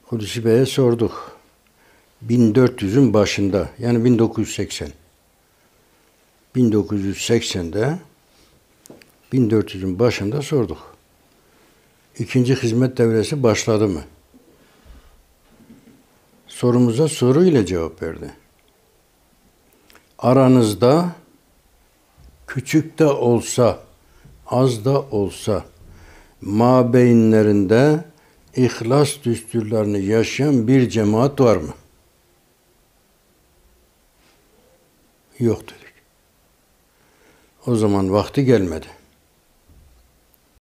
Hulusi Bey'e sorduk. 1400'ün başında, yani 1980. 1980'de 1400'ün başında sorduk. İkinci hizmet devresi başladı mı? Sorumuza soru ile cevap verdi. Aranızda küçük de olsa, az da olsa mabeyinlerinde ihlas düsturlarını yaşayan bir cemaat var mı? Yok dedik. O zaman vakti gelmedi.